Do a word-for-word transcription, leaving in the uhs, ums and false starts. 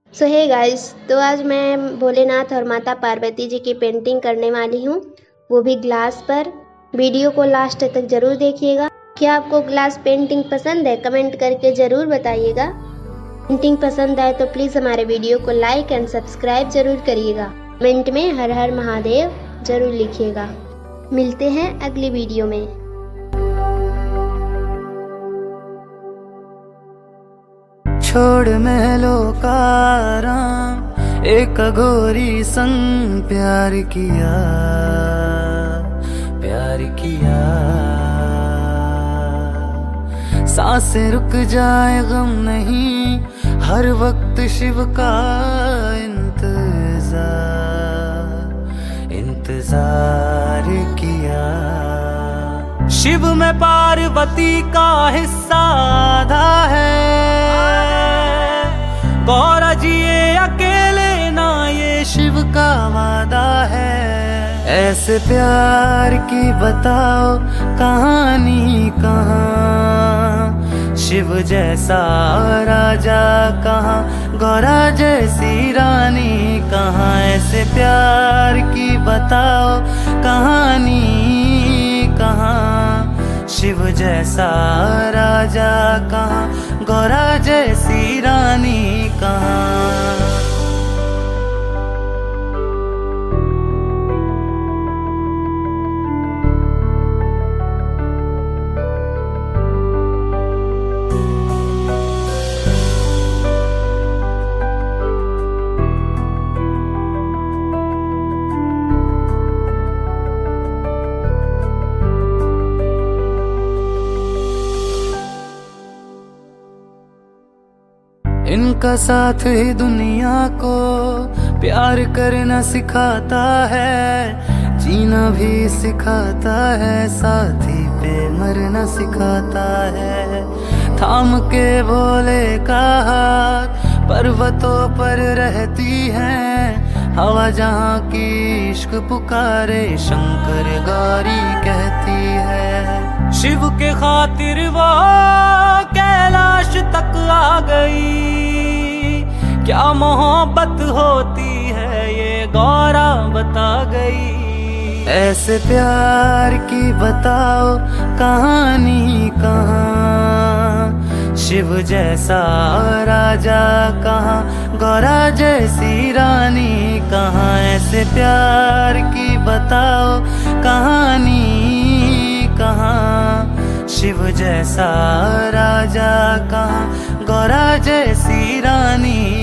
सो hey guys, तो आज मैं भोलेनाथ और माता पार्वती जी की पेंटिंग करने वाली हूँ, वो भी ग्लास पर। वीडियो को लास्ट तक जरूर देखिएगा। क्या आपको ग्लास पेंटिंग पसंद है? कमेंट करके ज़रूर बताइएगा। पेंटिंग पसंद आए तो प्लीज़ हमारे वीडियो को लाइक एंड सब्सक्राइब जरूर करिएगा। कमेंट में हर हर महादेव जरूर लिखिएगा। मिलते हैं अगली वीडियो में। छोड़ महलों का आराम, एक अघोरी संग प्यार किया, प्यार किया। सांसें रुक जाए गम नहीं, हर वक्त शिव का इंतजार, इंतजार किया। शिव में पार्वती का हिस्सा आधा है, गौरा जी ये अकेले ना, ये शिव का वादा है। ऐसे प्यार की बताओ कहानी कहाँ, शिव जैसा राजा कहाँ, गौरा जैसी रानी कहाँ। ऐसे प्यार की बताओ कहानी कहाँ, शिव जैसा राजा कहाँ, गौरा जैसी रानी कहाँ। इनका साथ ही दुनिया को प्यार करना सिखाता है, जीना भी सिखाता है, साथी पे मरना सिखाता है। थाम के भोले का हाथ पर्वतों पर रहती है, हवा जहाँ की इश्क पुकारे शंकर गौरी कहती है। शिव के खातिर वो कैलाश तक आ गई, क्या मोहब्बत होती है ये गौरा बता गई। ऐसे प्यार की बताओ कहानी कहाँ, शिव जैसा राजा कहाँ, गौरा जैसी रानी कहाँ। ऐसे प्यार की बताओ कहानी कहाँ, शिव जैसा राजा कहाँ, गौरा जैसी रानी